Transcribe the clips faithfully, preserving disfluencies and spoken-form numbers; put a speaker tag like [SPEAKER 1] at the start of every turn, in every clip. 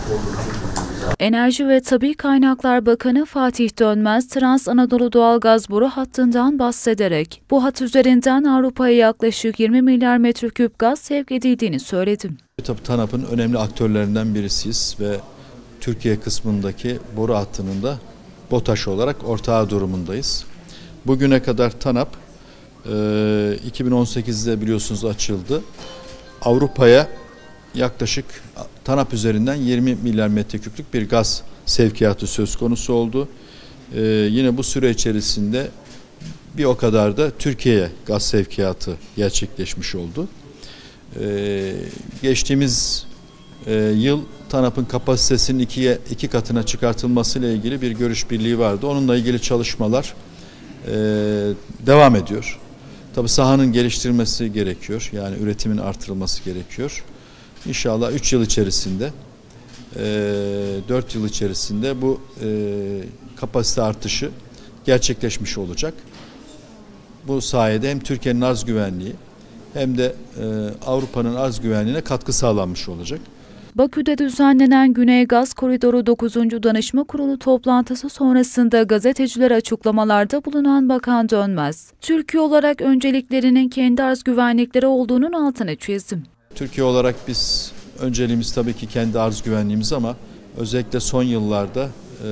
[SPEAKER 1] Enerji ve Tabii Kaynaklar Bakanı Fatih Dönmez, Trans Anadolu Doğalgaz boru hattından bahsederek, bu hat üzerinden Avrupa'ya yaklaşık yirmi milyar metreküp gaz sevk edildiğini söyledi.
[SPEAKER 2] Tabii TANAP'ın önemli aktörlerinden birisiyiz ve Türkiye kısmındaki boru hattının da BOTAŞ olarak ortağı durumundayız. Bugüne kadar TANAP iki bin on sekizde biliyorsunuz açıldı. Avrupa'ya yaklaşık TANAP üzerinden yirmi milyar metreküplük bir gaz sevkiyatı söz konusu oldu. Ee, yine bu süre içerisinde bir o kadar da Türkiye'ye gaz sevkiyatı gerçekleşmiş oldu. Ee, geçtiğimiz e, yıl TANAP'ın kapasitesinin ikiye, iki katına çıkartılmasıyla ilgili bir görüş birliği vardı. Onunla ilgili çalışmalar e, devam ediyor. Tabii sahanın geliştirilmesi gerekiyor. Yani üretimin artırılması gerekiyor. İnşallah üç yıl içerisinde, dört yıl içerisinde bu kapasite artışı gerçekleşmiş olacak. Bu sayede hem Türkiye'nin arz güvenliği hem de Avrupa'nın arz güvenliğine katkı sağlanmış olacak.
[SPEAKER 1] Bakü'de düzenlenen Güney Gaz Koridoru dokuzuncu Danışma Kurulu toplantısı sonrasında gazetecilere açıklamalarda bulunan Bakan Dönmez, Türkiye olarak önceliklerinin kendi arz güvenlikleri olduğunun altını çizdi.
[SPEAKER 2] Türkiye olarak biz önceliğimiz tabii ki kendi arz güvenliğimiz ama özellikle son yıllarda e,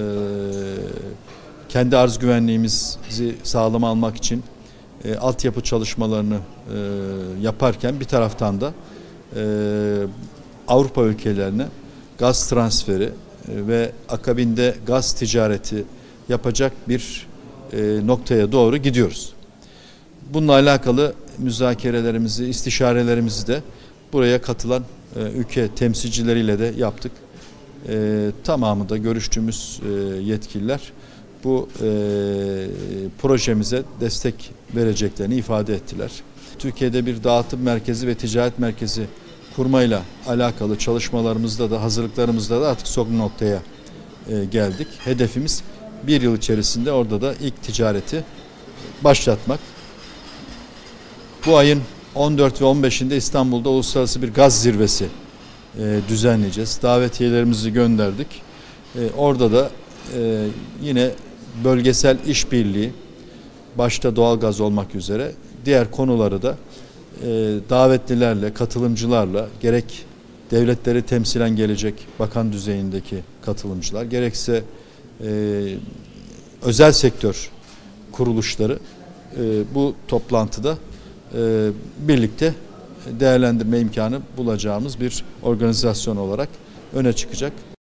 [SPEAKER 2] kendi arz güvenliğimizi sağlama almak için e, altyapı çalışmalarını e, yaparken bir taraftan da e, Avrupa ülkelerine gaz transferi e, ve akabinde gaz ticareti yapacak bir e, noktaya doğru gidiyoruz. Bununla alakalı müzakerelerimizi, istişarelerimizi de buraya katılan e, ülke temsilcileriyle de yaptık. E, tamamı da görüştüğümüz e, yetkililer bu e, projemize destek vereceklerini ifade ettiler. Türkiye'de bir dağıtım merkezi ve ticaret merkezi kurmayla alakalı çalışmalarımızda da hazırlıklarımızda da artık son noktaya e, geldik. Hedefimiz bir yıl içerisinde orada da ilk ticareti başlatmak. Bu ayın on dört ve on beşinde İstanbul'da uluslararası bir gaz zirvesi e, düzenleyeceğiz. Davetiyelerimizi gönderdik. E, orada da e, yine bölgesel işbirliği, başta doğalgaz olmak üzere diğer konuları da e, davetlilerle, katılımcılarla, gerek devletleri temsilen gelecek bakan düzeyindeki katılımcılar, gerekse e, özel sektör kuruluşları e, bu toplantıda e, birlikte değerlendirme imkanı bulacağımız bir organizasyon olarak öne çıkacak.